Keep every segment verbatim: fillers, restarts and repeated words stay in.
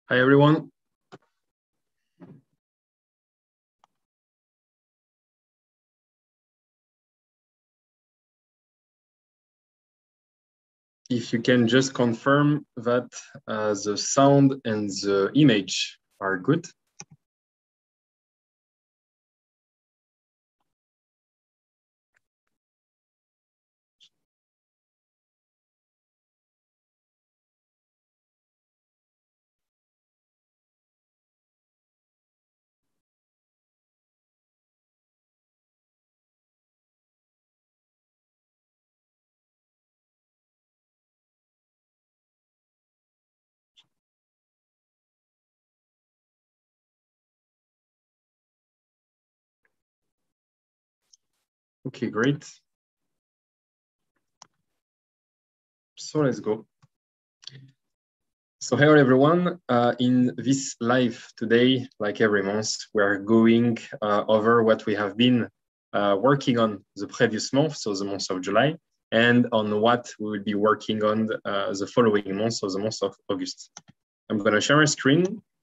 Hi, everyone. If you can just confirm that uh, the sound and the image are good. Okay, great. So let's go. So hello, everyone. Uh, in this live today, like every month, we are going uh, over what we have been uh, working on the previous month, so the month of July, and on what we will be working on uh, the following month, so the month of August. I'm going to share my screen.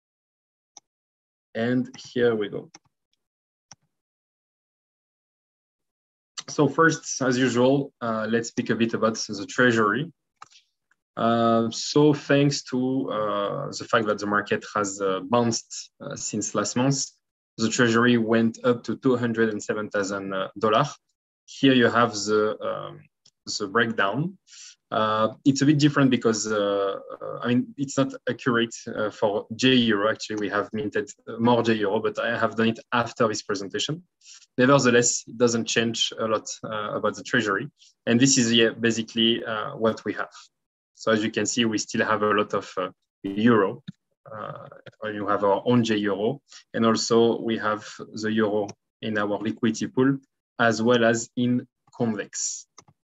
And here we go. So first, as usual, uh, let's speak a bit about the treasury. Uh, so thanks to uh, the fact that the market has uh, bounced uh, since last month, the treasury went up to two hundred seven thousand dollars. Here you have the, um, the breakdown. Uh, it's a bit different because, uh, uh, I mean, it's not accurate uh, for J Euro. Actually, we have minted more J Euro, but I have done it after this presentation. Nevertheless, it doesn't change a lot uh, about the treasury. And this is yeah, basically uh, what we have. So as you can see, we still have a lot of uh, euro. Uh, you have our own J Euro. And also we have the euro in our liquidity pool, as well as in Convex.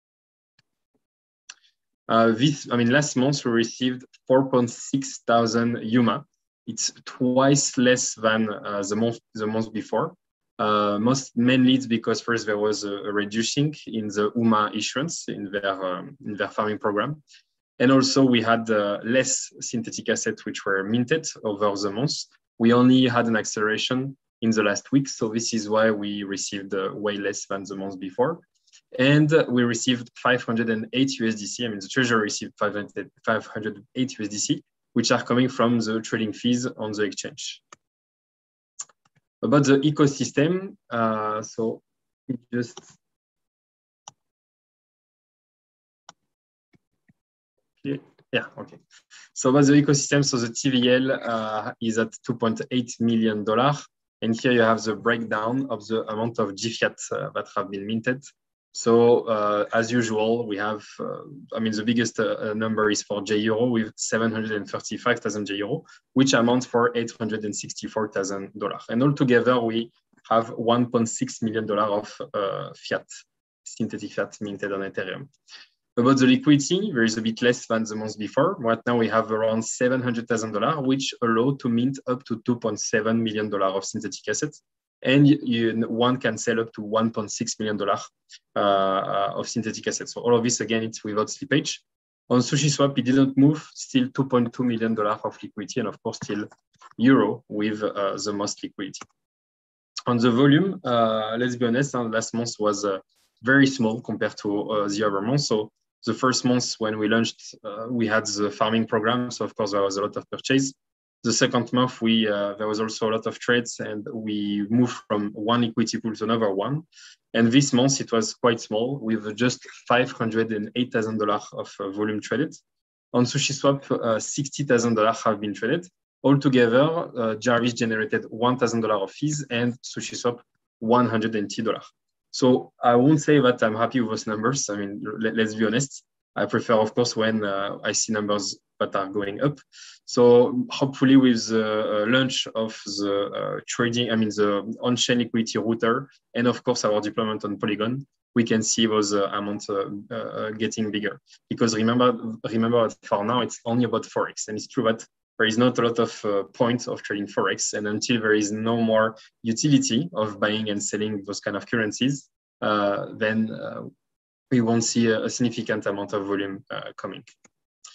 Uh, this, I mean, last month we received four point six thousand U M A. It's twice less than uh, the month the month before. Uh, most mainly it's because first there was a, a reducing in the U M A issuance in their um, in their farming program, and also we had uh, less synthetic assets which were minted over the months. We only had an acceleration in the last week, so this is why we received uh, way less than the month before. And we received five hundred eight U S D C. I mean, the treasury received five hundred eight U S D C, which are coming from the trading fees on the exchange. About the ecosystem, uh, so it just okay. Yeah, okay. So about the ecosystem, so the T V L uh, is at two point eight million dollars, and here you have the breakdown of the amount of G fiat uh, that have been minted. So uh, as usual, we have, uh, I mean, the biggest uh, number is for J Euro with seven hundred thirty-five thousand J Euro, which amounts for eight hundred sixty-four thousand dollars. And altogether, we have one point six million dollars of uh, fiat, synthetic fiat minted on Ethereum. About the liquidity, there is a bit less than the month before. Right now, we have around seven hundred thousand dollars, which allow to mint up to two point seven million dollars of synthetic assets. And you, one can sell up to one point six million dollars uh, of synthetic assets. So all of this, again, it's without slippage. On SushiSwap, it didn't move, still two point two million dollars of liquidity, and of course, still euro with uh, the most liquidity. On the volume, uh, let's be honest, uh, last month was uh, very small compared to uh, the other months. So the first month when we launched, uh, we had the farming program. So of course, there was a lot of purchase. The second month, we uh, there was also a lot of trades, and we moved from one equity pool to another one. And this month, it was quite small, with just five hundred eight thousand dollars of uh, volume traded. On SushiSwap, uh, sixty thousand dollars have been traded. Altogether, uh, Jarvis generated one thousand dollars of fees, and SushiSwap one hundred ten dollars. So I won't say that I'm happy with those numbers. I mean, let, let's be honest. I prefer, of course, when uh, I see numbers that are going up. So hopefully with the uh, launch of the uh, trading, I mean, the on-chain liquidity router, and of course our deployment on Polygon, we can see those uh, amounts uh, uh, getting bigger. Because remember, remember that for now, it's only about Forex. And it's true that there is not a lot of uh, points of trading Forex. And until there is no more utility of buying and selling those kind of currencies, uh, then uh, we won't see a, a significant amount of volume uh, coming.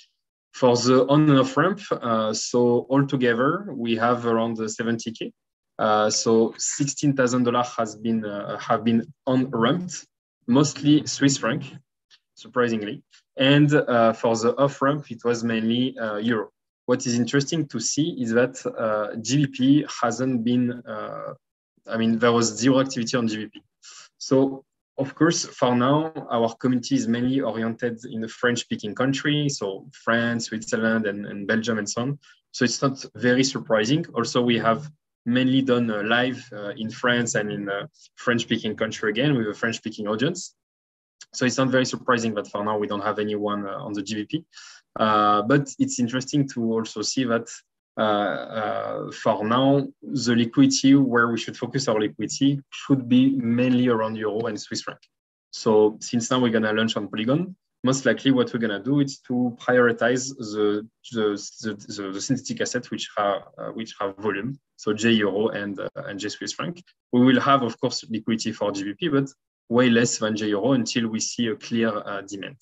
For the on and off ramp, uh, so altogether we have around seventy K. Uh, so sixteen thousand dollars has been uh, have been on ramped, mostly Swiss franc, surprisingly. And uh, for the off ramp, it was mainly uh, euro. What is interesting to see is that uh, G B P hasn't been. Uh, I mean, there was zero activity on G B P. So of course, for now, our community is mainly oriented in a French-speaking country, so France, Switzerland, and, and Belgium, and so on. So it's not very surprising. Also, we have mainly done uh, live uh, in France and in a French-speaking country again with a French-speaking audience. So it's not very surprising that for now we don't have anyone uh, on the G B P. Uh, but it's interesting to also see that uh, uh, for now, the liquidity where we should focus our liquidity should be mainly around euro and Swiss franc. So since now we're going to launch on Polygon, most likely what we're going to do is to prioritize the, the, the, the, the synthetic assets which have, uh, which have volume, so J euro and, uh, and J Swiss franc. We will have, of course, liquidity for G B P, but way less than J euro until we see a clear uh, demand.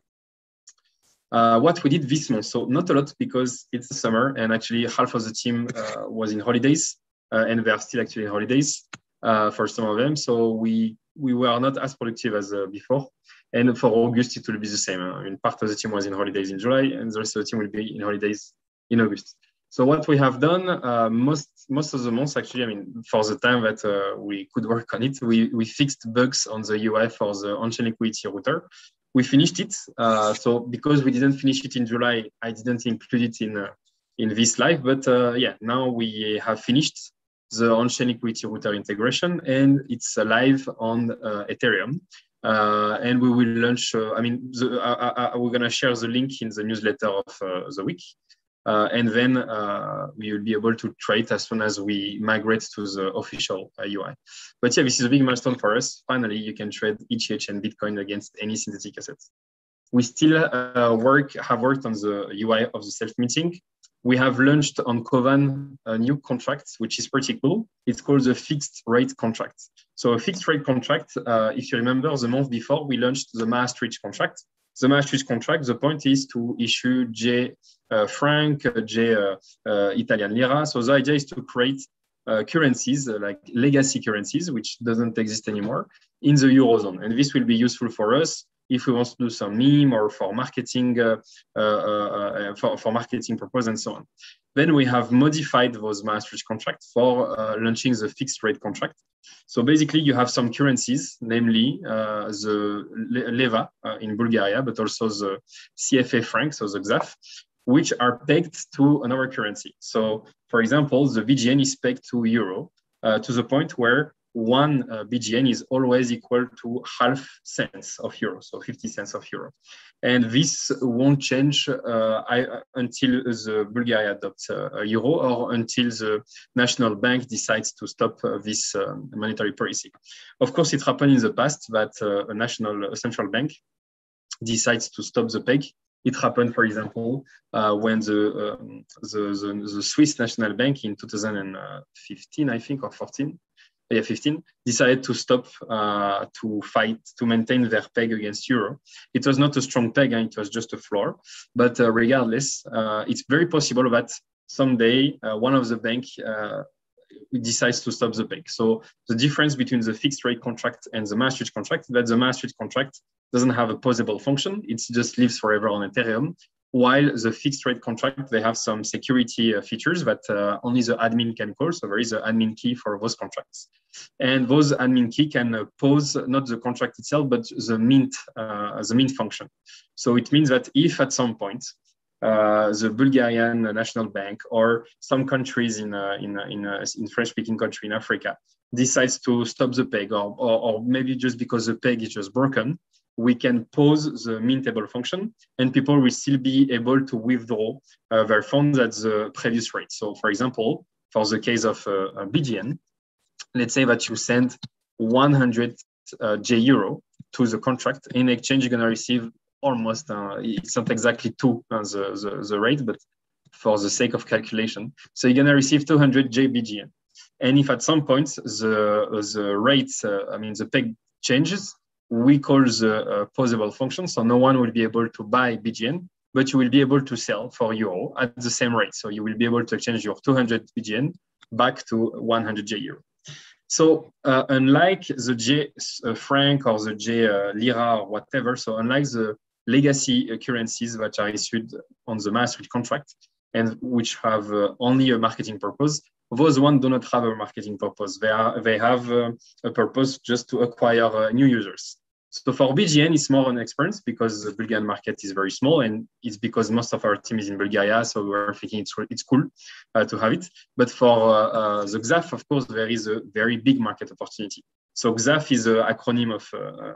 Uh, what we did this month, so not a lot because it's the summer and actually half of the team uh, was in holidays uh, and they are still actually in holidays uh, for some of them. So we we were not as productive as uh, before. And for August, it will be the same. I mean, part of the team was in holidays in July and the rest of the team will be in holidays in August. So what we have done, uh, most most of the months actually, I mean, for the time that uh, we could work on it, we, we fixed bugs on the U I for the on-chain liquidity router. We finished it. Uh, so because we didn't finish it in July, I didn't include it in uh, in this live. But uh, yeah, now we have finished the on-chain liquidity router integration, and it's uh, live on uh, Ethereum. Uh, and we will launch. Uh, I mean, the, uh, uh, we're gonna share the link in the newsletter of uh, the week, uh, and then uh, we will be able to trade as soon as we migrate to the official uh, U I. But yeah, this is a big milestone for us. Finally, you can trade E T H and Bitcoin against any synthetic assets. We still uh, work have worked on the U I of the self-minting. We have launched on Kovan a new contract, which is pretty cool. It's called the fixed rate contract. So a fixed rate contract, uh, if you remember, the month before, we launched the Maastricht contract. The Maastricht contract, the point is to issue J uh, franc, J uh, uh, Italian lira. So the idea is to create uh, currencies, uh, like legacy currencies, which doesn't exist anymore, in the Eurozone. And this will be useful for us if we want to do some meme or for marketing, uh, uh, uh, for, for marketing purpose and so on. Then we have modified those Maastricht contracts for uh, launching the fixed rate contract. So basically you have some currencies, namely uh, the leva uh, in Bulgaria, but also the C F A franc, so the X A F, which are pegged to another currency. So for example, the B G N is pegged to euro uh, to the point where one uh, B G N is always equal to half cents of euro, so fifty cents of euro. And this won't change uh, I, until the Bulgaria adopts uh, euro or until the national bank decides to stop uh, this uh, monetary policy. Of course, it happened in the past that uh, a national a central bank decides to stop the peg. It happened, for example, uh, when the, um, the, the, the Swiss National Bank in two thousand fifteen, I think, or fourteen, yeah, fifteen, decided to stop uh, to fight, to maintain their peg against euro. It was not a strong peg, and it was just a floor. But uh, regardless, uh, it's very possible that someday uh, one of the banks uh, decides to stop the peg. So the difference between the fixed rate contract and the Maastricht contract is that the Maastricht contract doesn't have a pausable function. It just lives forever on Ethereum. While the fixed rate contract, they have some security uh, features that uh, only the admin can call. So there is an admin key for those contracts. And those admin key can uh, pause not the contract itself, but the mint, uh, the mint function. So it means that if at some point uh, the Bulgarian National Bank or some countries in, uh, in, uh, in, uh, in French-speaking country in Africa decides to stop the peg, or, or, or maybe just because the peg is just broken, we can pause the mintable function and people will still be able to withdraw uh, their funds at the previous rate. So for example, for the case of uh, B G N, let's say that you send one hundred uh, J euro to the contract. In exchange, you're going to receive almost, uh, it's not exactly two uh, the, the, the rate, but for the sake of calculation. So you're going to receive two hundred J B G N. And if at some point the, the rate, uh, I mean, the peg changes, we call the uh, pausable function. So no one will be able to buy B G N, but you will be able to sell for euro at the same rate. So you will be able to exchange your two hundred B G N back to one hundred J euro. So uh, unlike the J uh, franc or the J uh, lira or whatever, so unlike the legacy uh, currencies that are issued on the Maastricht contract and which have uh, only a marketing purpose, those ones do not have a marketing purpose. They are they have uh, a purpose just to acquire uh, new users. So for B G N, it's more an experience because the Bulgarian market is very small, and it's because most of our team is in Bulgaria, so we're thinking it's, it's cool uh, to have it. But for uh, uh, the X A F, of course, there is a very big market opportunity. So X A F is an acronym of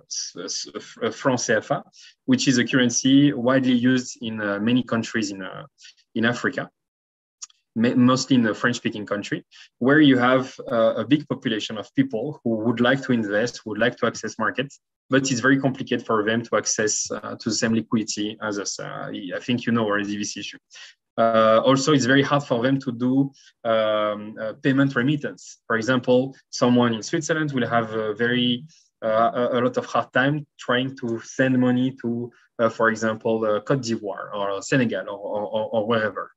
uh, franc C F A, which is a currency widely used in uh, many countries in, uh, in Africa, mostly in the French-speaking country, where you have uh, a big population of people who would like to invest, would like to access markets, but it's very complicated for them to access uh, to the same liquidity as us. Uh, I think you know already this issue. Uh, also, it's very hard for them to do um, uh, payment remittance. For example, someone in Switzerland will have a very uh, a lot of hard time trying to send money to, uh, for example, uh, Côte d'Ivoire or Senegal or, or, or wherever.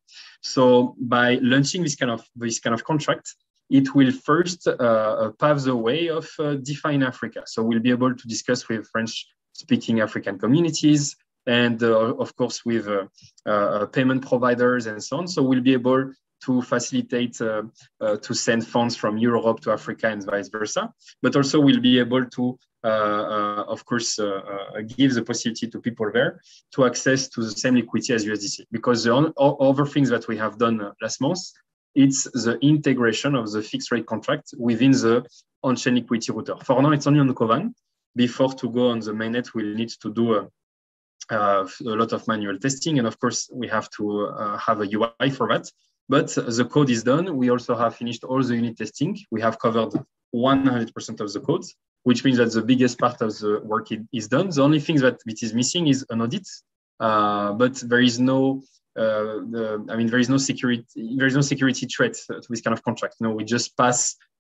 So by launching this kind of this kind of contract, it will first uh, pave the way of uh, DeFi in Africa. So we'll be able to discuss with French-speaking African communities and, uh, of course, with uh, uh, payment providers and so on. So we'll be able to facilitate uh, uh, to send funds from Europe to Africa and vice versa. But also we'll be able to, uh, uh, of course, uh, uh, give the possibility to people there to access to the same liquidity as U S D C. Because the other things that we have done last month, it's the integration of the fixed rate contract within the on-chain liquidity router. For now, it's only on the Kovan. Before to go on the mainnet, we'll need to do a, uh, a lot of manual testing. And of course, we have to uh, have a U I for that. But the code is done. We also have finished all the unit testing. We have covered one hundred percent of the code, which means that the biggest part of the work is done. The only thing that it is missing is an audit. Uh, but there is no Uh, the, I mean, there is no security. There is no security threat to this kind of contract. No, we just pass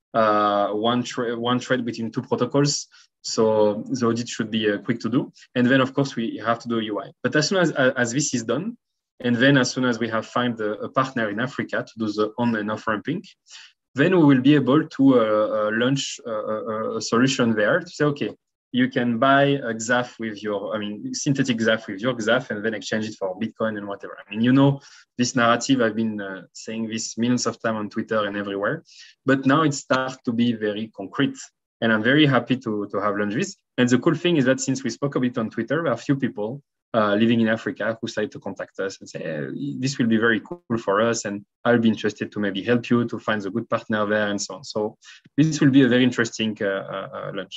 uh, one tra- one thread between two protocols, so the audit should be uh, quick to do. And then, of course, we have to do a U I. But as soon as as this is done, and then as soon as we have found a, a partner in Africa to do the on and off ramping, then we will be able to uh, uh, launch a, a, a solution there to say, okay, you can buy a X A F with your, I mean, synthetic X A F with your X A F and then exchange it for Bitcoin and whatever. I mean, you know, this narrative, I've been uh, saying this millions of times on Twitter and everywhere, but now it starts to be very concrete. And I'm very happy to, to have launched this. And the cool thing is that since we spoke a bit on Twitter, there are a few people uh, living in Africa who started to contact us and say, hey, this will be very cool for us. And I'll be interested to maybe help you to find a good partner there and so on. So this will be a very interesting uh, uh, launch.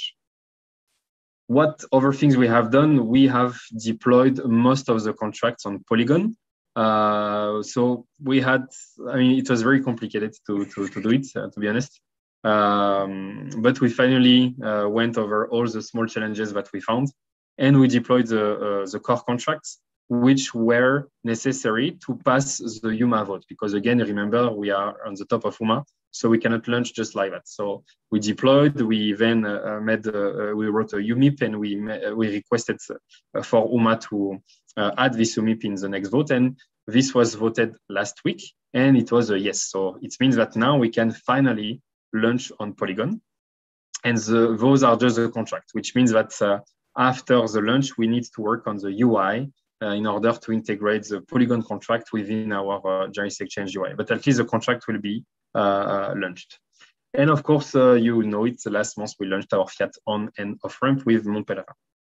What other things we have done? We have deployed most of the contracts on Polygon. Uh, so we had, I mean, it was very complicated to, to, to do it, uh, to be honest. Um, but we finally uh, went over all the small challenges that we found, and we deployed the, uh, the core contracts, which were necessary to pass the U M A vote. Because again, remember, we are on the top of U M A, so we cannot launch just like that. So we deployed, we then uh, made, uh, we wrote a U M I P and we, uh, we requested uh, for U M A to uh, add this U M I P in the next vote. And this was voted last week and it was a yes. So it means that now we can finally launch on Polygon. And the, those are just the contract, which means that uh, after the launch, we need to work on the U I uh, in order to integrate the Polygon contract within our uh, Jarvis Exchange U I. But at least the contract will be uh, uh, launched. And of course, uh, you know it, last month we launched our fiat on and off ramp with Mon Pelerin.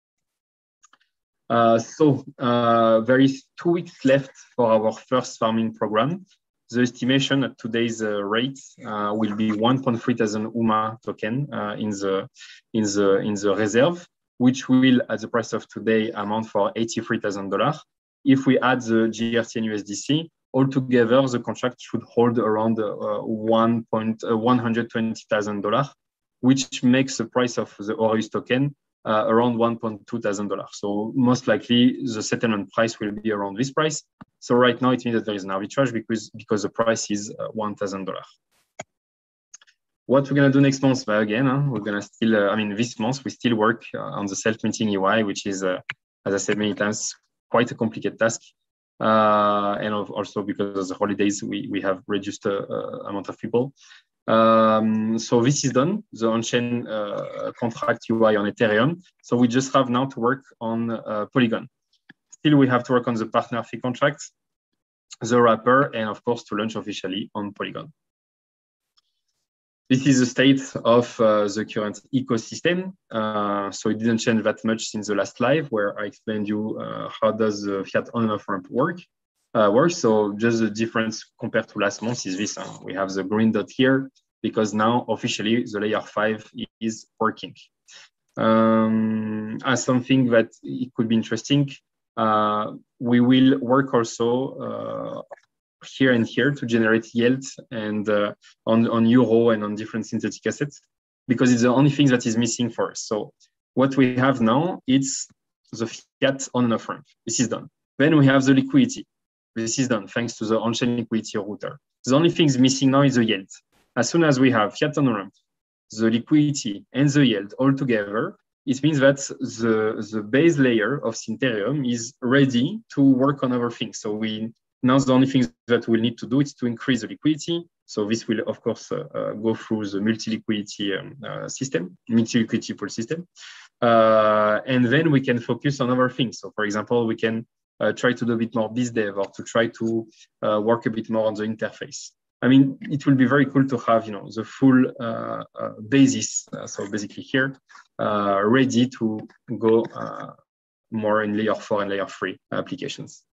Uh, so uh, there is two weeks left for our first farming program. The estimation at today's uh, rate uh, will be one point three thousand U M A token uh, in the in the in the reserve, which will, at the price of today, amount for eighty-three thousand dollars. If we add the G R T and U S D C, altogether, the contract should hold around uh, one hundred twenty thousand dollars, which makes the price of the Aureus token uh, around one point two thousand dollars. So most likely, the settlement price will be around this price. So right now, it means that there is an arbitrage because, because the price is uh, one thousand dollars. What we're going to do next month, but again, huh, we're going to still, uh, I mean, this month, we still work uh, on the self-minting U I, which is, uh, as I said many times, quite a complicated task. Uh, and also because of the holidays, we, we have reduced the uh, amount of people. Um, so this is done, the on-chain uh, contract U I on Ethereum. So we just have now to work on uh, Polygon. Still, we have to work on the partner fee contract, the wrapper, and of course, to launch officially on Polygon. This is the state of uh, the current ecosystem. Uh, so it didn't change that much since the last live, where I explained you uh, how does the fiat on and off ramp work. Uh, work. So just the difference compared to last month is this. Uh, we have the green dot here because now officially the layer five is working. Um, as something that it could be interesting, uh, we will work also uh, here and here to generate yield and uh, on, on euro and on different synthetic assets, because it's the only thing that is missing for us. So what we have now, it's the fiat on and off ramp. This is done. Then we have the liquidity. This is done thanks to the on-chain liquidity router. The only thing missing now is the yield. As soon as we have fiat on ramp, the liquidity and the yield all together, it means that the, the base layer of Syntherium is ready to work on other things. So we now the only thing that we'll need to do is to increase the liquidity. So this will, of course, uh, uh, go through the multi-liquidity um, uh, system, multi-liquidity pool system. Uh, and then we can focus on other things. So for example, we can uh, try to do a bit more BizDev or to try to uh, work a bit more on the interface. I mean, it will be very cool to have, you know, the full uh, uh, basis. Uh, so basically here, uh, ready to go uh, more in layer four and layer three applications.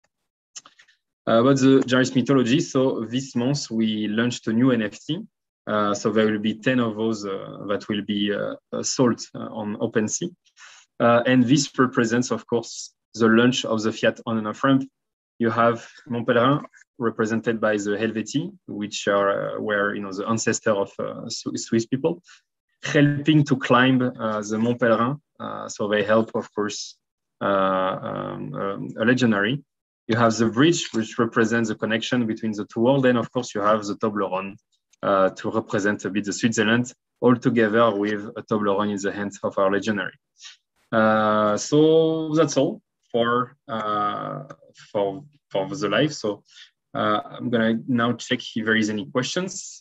Uh, about the Jarvis mythology, so this month we launched a new N F T. Uh, so there will be ten of those uh, that will be uh, sold uh, on OpenSea. Uh, and this represents, of course, the launch of the fiat on and off ramp. You have Mont Pelerin, represented by the Helvetii, which are uh, were you know the ancestor of uh, Swiss people, helping to climb uh, the Mont Pelerin. Uh, so they help, of course, uh, um, um, a legendary. You have the bridge, which represents the connection between the two worlds. And of course, you have the Toblerone uh, to represent a bit the Switzerland, all together with a Toblerone in the hands of our legendary. Uh, so that's all for uh, for for the live. So uh, I'm gonna now check if there is any questions.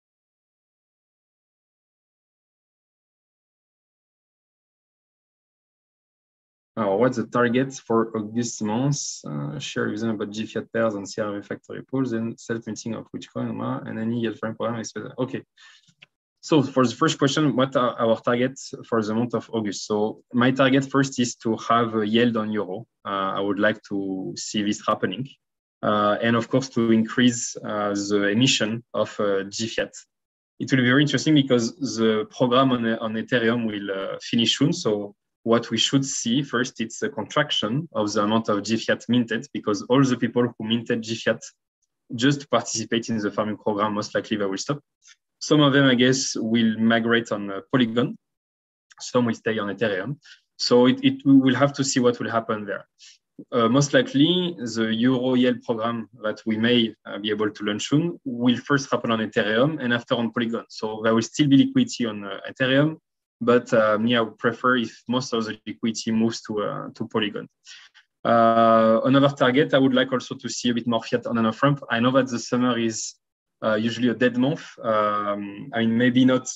Oh, what's the target for August month? Uh, share using about G Fiat pairs and C R V factory pools and self-minting of which coin and any yield frame program, et cetera. Okay. So for the first question, what are our targets for the month of August? So my target first is to have a yield on euro. Uh, I would like to see this happening. Uh, and of course, to increase uh, the emission of uh, G Fiat. It will be very interesting because the program on, on Ethereum will uh, finish soon. So what we should see first, it's a contraction of the amount of G Fiat minted, because all the people who minted G Fiat just to participate in the farming program, most likely they will stop. Some of them, I guess, will migrate on uh, Polygon. Some will stay on Ethereum. So it, it we will have to see what will happen there. Uh, most likely, the Euro Yield program that we may uh, be able to launch soon will first happen on Ethereum and after on Polygon. So there will still be liquidity on uh, Ethereum, but uh, me, I would prefer if most of the liquidity moves to, uh, to Polygon. Uh, another target, I would like also to see a bit more fiat on and off ramp. I know that the summer is uh, usually a dead month. Um, I mean, maybe not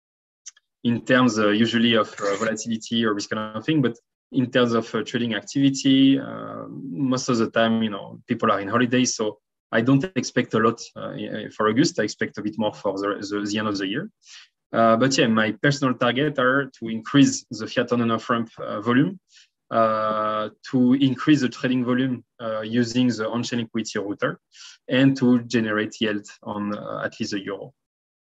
in terms uh, usually of uh, volatility or this kind of thing, but in terms of uh, trading activity, uh, most of the time, you know, people are in holidays. So I don't expect a lot uh, for August. I expect a bit more for the, the, the end of the year. Uh, but yeah, my personal target are to increase the fiat on and off ramp uh, volume, uh, to increase the trading volume uh, using the on-chain liquidity router, and to generate yield on uh, at least a euro.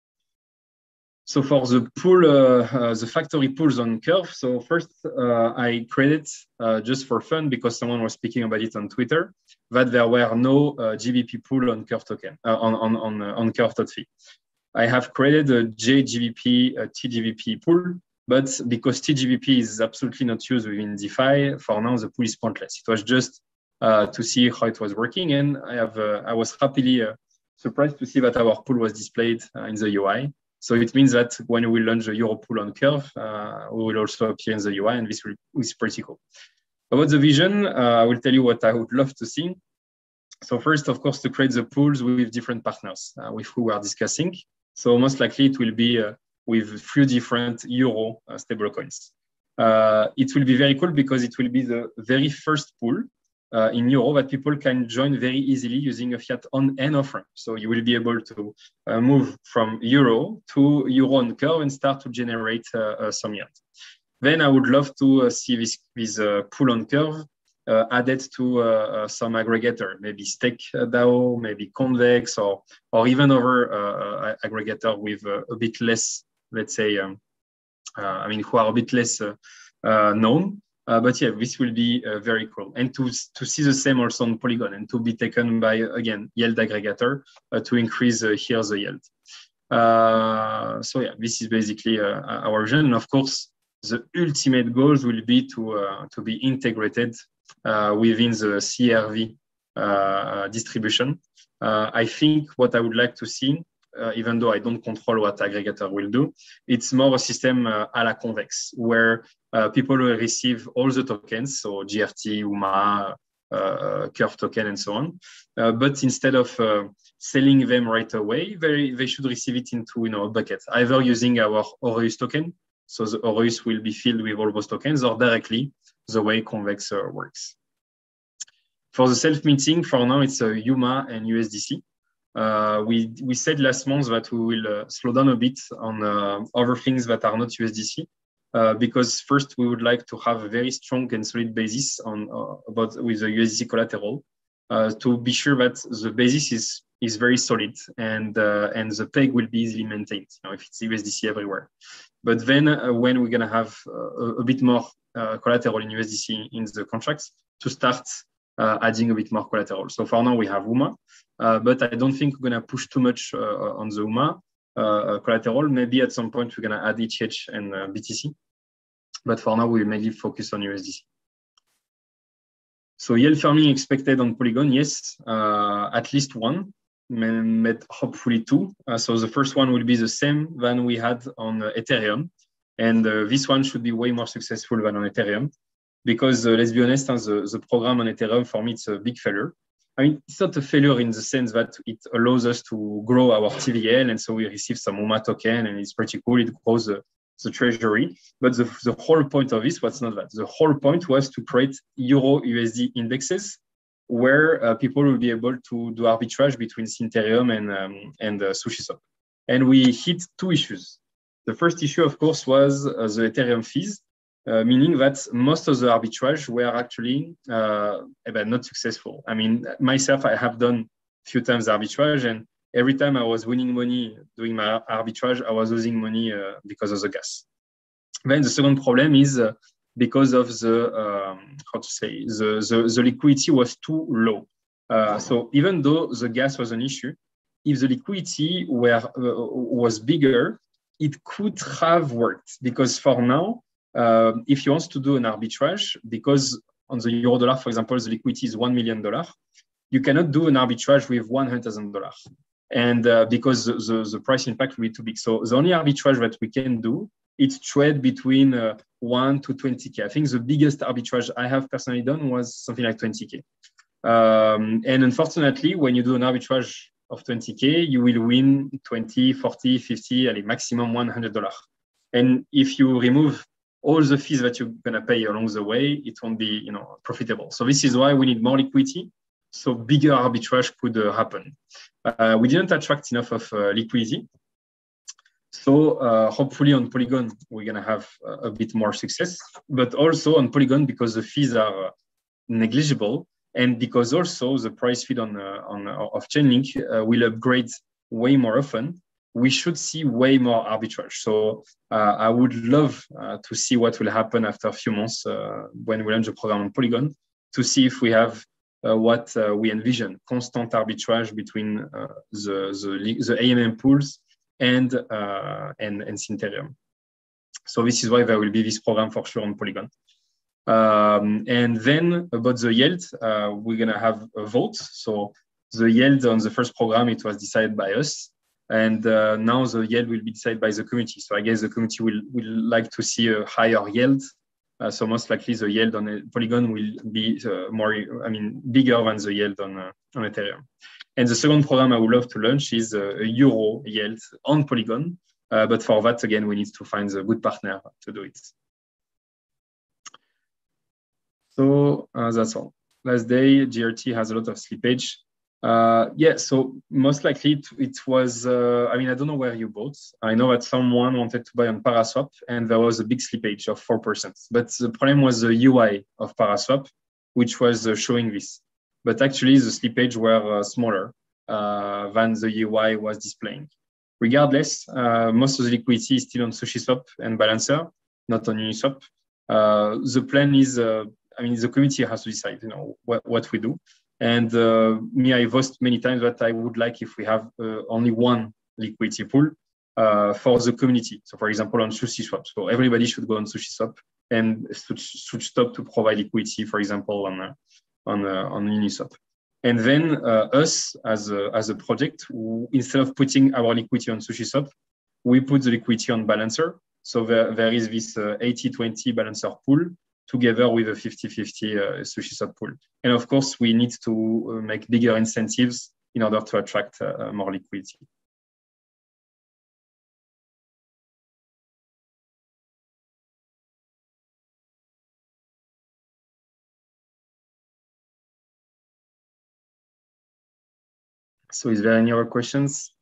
So for the pool, uh, uh, the factory pools on Curve. So first, uh, I created uh, just for fun because someone was speaking about it on Twitter that there were no uh, G B P pool on Curve token uh, on on on uh, on Curve.fi. I have created a J G B P, a T G B P pool, but because T G B P is absolutely not used within DeFi, for now the pool is pointless. It was just uh, to see how it was working, and I have uh, I was happily uh, surprised to see that our pool was displayed uh, in the U I. So it means that when we launch the Euro pool on Curve, uh, we will also appear in the U I, and this will, is pretty cool. About the vision, uh, I will tell you what I would love to see. So first, of course, to create the pools with different partners uh, with who we are discussing. So most likely it will be uh, with few different euro uh, stablecoins. Uh, it will be very cool because it will be the very first pool uh, in euro that people can join very easily using a fiat on and off ramp. So you will be able to uh, move from euro to euro on curve and start to generate uh, uh, some yield. Then I would love to uh, see this, this uh, pool on curve uh, added to uh, uh, some aggregator, maybe StakeDAO, maybe Convex, or or even other uh, aggregator with uh, a bit less, let's say, um, uh, I mean, who are a bit less uh, uh, known. Uh, but yeah, this will be uh, very cool. And to, to see the same also on Polygon and to be taken by, again, yield aggregator uh, to increase uh, here the yield. Uh, so yeah, this is basically uh, our vision. And of course, the ultimate goals will be to, uh, to be integrated uh, within the C R V uh, distribution. Uh, I think what I would like to see, uh, even though I don't control what aggregator will do, it's more a system uh, a la Convex, where uh, people will receive all the tokens, so G R T, U M A, uh, Curve token, and so on. Uh, but instead of uh, selling them right away, they, they should receive it into you know, a bucket, either using our Aureus token, so the Aureus will be filled with all those tokens, or directly the way Convex uh, works. For the self-minting, for now, it's uh, U M A and U S D C. Uh, we, we said last month that we will uh, slow down a bit on uh, other things that are not U S D C, uh, because first we would like to have a very strong and solid basis on uh, about with the U S D C collateral uh, to be sure that the basis is is very solid and uh, and the peg will be easily maintained. You know, if it's U S D C everywhere. But then uh, when we're gonna have uh, a bit more uh, collateral in U S D C in the contracts to start uh, adding a bit more collateral. So for now we have U M A. Uh, but I don't think we're going to push too much uh, on the U M A uh, collateral. Maybe at some point we're going to add E T H and uh, B T C. But for now, we mainly focus on U S D C. So yield farming expected on Polygon, yes, uh, at least one, but hopefully two. Uh, so the first one will be the same than we had on uh, Ethereum. And uh, this one should be way more successful than on Ethereum. Because uh, let's be honest, uh, the, the program on Ethereum, for me, it's a big failure. I mean, it's not a failure in the sense that it allows us to grow our T V L, and so we receive some U M A token, and it's pretty cool. It grows the, the treasury. But the, the whole point of this was not that. The whole point was to create Euro U S D indexes where uh, people will be able to do arbitrage between Syntherium and, um, and uh, SushiSwap. And we hit two issues. The first issue, of course, was uh, the Ethereum fees. Uh, meaning that most of the arbitrage were actually uh, not successful. I mean, myself, I have done a few times arbitrage, and every time I was winning money doing my arbitrage, I was losing money uh, because of the gas. Then the second problem is uh, because of the, um, how to say, the, the, the liquidity was too low. Uh, so even though the gas was an issue, if the liquidity were, uh, was bigger, it could have worked, because for now, Uh, if you want to do an arbitrage, because on the euro dollar, for example, the liquidity is one million dollars, you cannot do an arbitrage with one hundred thousand dollars. And uh, because the, the, the price impact will be too big. So the only arbitrage that we can do, it's trade between uh, one to twenty K. I think the biggest arbitrage I have personally done was something like twenty K. Um, and unfortunately, when you do an arbitrage of twenty K, you will win twenty, forty, fifty, at a maximum one hundred dollars. And if you remove all the fees that you're going to pay along the way, it won't be, you know, profitable. So this is why we need more liquidity, so bigger arbitrage could uh, happen. Uh, we didn't attract enough of uh, liquidity. So uh, hopefully on Polygon, we're going to have uh, a bit more success, but also on Polygon, because the fees are uh, negligible, and because also the price feed on, uh, on uh, of Chainlink uh, will upgrade way more often, we should see way more arbitrage. So uh, I would love uh, to see what will happen after a few months uh, when we launch the program on Polygon, to see if we have uh, what uh, we envision, constant arbitrage between uh, the, the, the A M M pools and, uh, and, and Syntherium. So this is why there will be this program for sure on Polygon. Um, and then about the yield, uh, we're gonna have a vote. So the yield on the first program, it was decided by us. And uh, now the yield will be decided by the community. So I guess the community will, will like to see a higher yield Uh, so most likely the yield on a Polygon will be uh, more, I mean, bigger than the yield on, uh, on Ethereum. And the second program I would love to launch is uh, a euro yield on Polygon. Uh, but for that, again, we need to find a good partner to do it. So uh, that's all. Last day, G R T has a lot of slippage. Uh, yeah, so most likely it, it was, uh, I mean, I don't know where you bought. I know that someone wanted to buy on Paraswap and there was a big slippage of four percent. But the problem was the U I of Paraswap, which was uh, showing this. But actually the slippage were uh, smaller uh, than the U I was displaying. Regardless, uh, most of the liquidity is still on SushiSwap and Balancer, not on Uniswap. Uh, the plan is, uh, I mean, the community has to decide, you know, what, what we do. And uh, me, I voiced many times that I would like if we have uh, only one liquidity pool uh, for the community. So for example, on SushiSwap. So everybody should go on SushiSwap and should stop to provide liquidity, for example, on, uh, on, uh, on Uniswap. And then uh, us as a, as a project, instead of putting our liquidity on SushiSwap, we put the liquidity on Balancer. So there, there is this eighty twenty uh, Balancer pool together with a fifty fifty uh, SushiSwap pool. And of course, we need to uh, make bigger incentives in order to attract uh, more liquidity. So is there any other questions?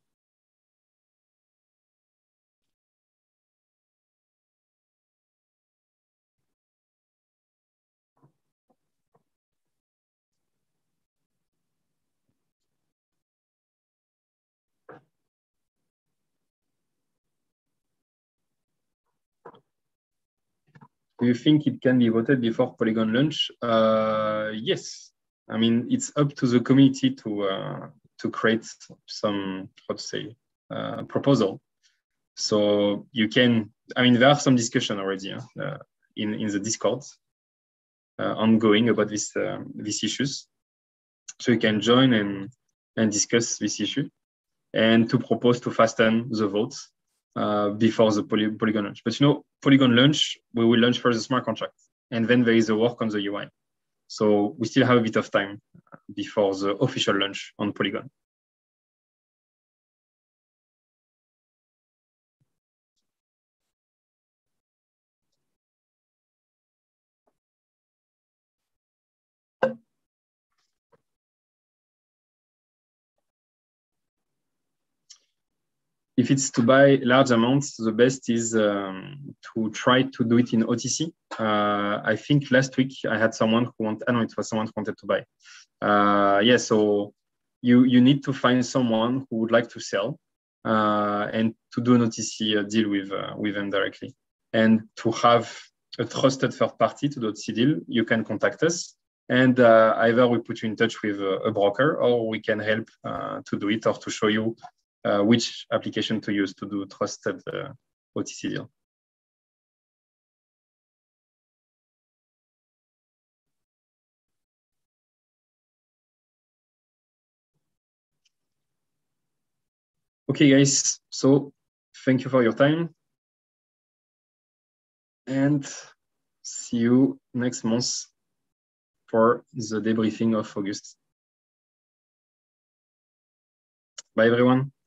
Do you think it can be voted before Polygon launch? Uh, yes. I mean, it's up to the community to uh, to create some, how to say, uh, proposal. So you can, I mean, there are some discussion already uh, in, in the Discord uh, ongoing about this, uh, these issues. So you can join and, and discuss this issue and to propose to fasten the votes uh, before the poly Polygon launch. But you know, Polygon launch, we will launch first the smart contract and then there is a work on the U I. So we still have a bit of time before the official launch on Polygon. If it's to buy large amounts, the best is um, to try to do it in O T C. Uh, I think last week I had someone who wanted, I know it was someone who wanted to buy. Uh, yeah, so you, you need to find someone who would like to sell uh, and to do an O T C uh, deal with, uh, with them directly. And to have a trusted third party to do O T C deal, you can contact us. And uh, either we put you in touch with a, a broker or we can help uh, to do it or to show you Uh, which application to use to do trusted uh, O T C deal. Okay, guys, so thank you for your time and see you next month for the debriefing of August. Bye, everyone.